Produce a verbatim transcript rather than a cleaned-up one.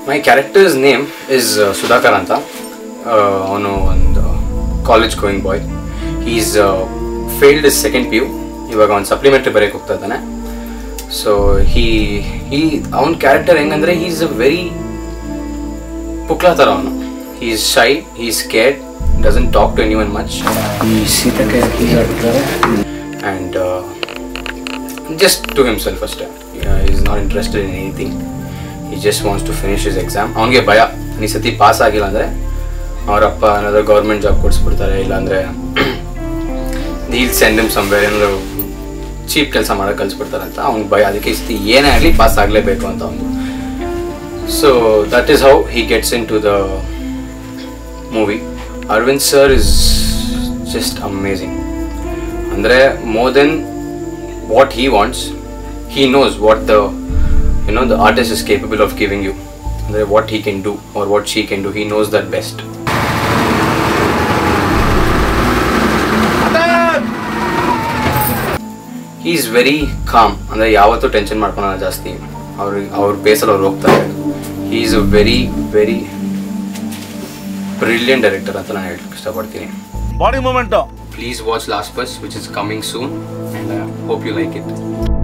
My character's name is uh, Sudhakar Anta. Uh, on a college going boy. He's uh, failed his second P U. ಇವಾಗ ಒಂದು supplementary ಬರೆಯಕ್ಕೆ ಹೋಗ್ತಾ ಇದ್ದಾನೆ. So he ಈ ಅವನ character ಹೆಂಗಂದ್ರೆ ಹಿ is a very ಪುಕ್ಲಾ ಥರ ಅವನು. He is shy, he is scared, doesn't talk to anyone much. ಈ ಸೀತಕ್ಕೆ ಆ್ಯಂಡ್ ಜಸ್ಟ್ ಟು ಹಿಮ್ಸೆಲ್ಫ್ ಅಷ್ಟೇ. He is not interested in anything. He just wants to finish his exam. ಅವನಿಗೆ ಭಯ, ಈ ಸತಿ ಪಾಸ್ ಆಗಿಲ್ಲ ಅಂದರೆ ಅವರಪ್ಪ ಏನಾದರೂ ಗೌರ್ಮೆಂಟ್ ಜಾಬ್ ಕೊಡಿಸ್ಬಿಡ್ತಾರೆ, ಇಲ್ಲಾಂದರೆ ಡೀಲ್ ಸೆಂಡ್ ಹಿಮ್ ಸಮ್ವೇರ್ ಏನಾದರೂ ಚೀಪ್ ಕೆಲಸ ಮಾಡೋಕೆ ಕಲಿಸ್ಬಿಡ್ತಾರೆ ಅಂತ ಅವ್ನಿಗೆ ಭಯ. ಅದಕ್ಕೆ ಈ ಸತಿ ಏನೇ ಆಗಲಿ ಪಾಸ್ ಆಗಲೇಬೇಕು ಅಂತ ಅವನು. So that is how he gets into the movie. Aravind sir is just amazing. ಅಂದರೆ more than what he wants, he knows what the you know the artist is capable of giving you. ಅಂದರೆ what he can do or what she can do, he knows that best. He is very calm. ಅಂದರೆ ಯಾವತ್ತೂ tension ಮಾಡ್ಕೊಳಲ್ಲ ಜಾಸ್ತಿ. ಅವ್ರಿಗೆ ಅವ್ರ ಬೇಸಲ್ಲಿ ಅವ್ರು ಹೋಗ್ತಾರೆ. He is a very very brilliant director ಅಂತ ನಾನು ಹೇಳಕ್ಕೆ ಇಷ್ಟಪಡ್ತೀನಿ. Body movement. Please watch last bus which is coming soon and I hope you like it.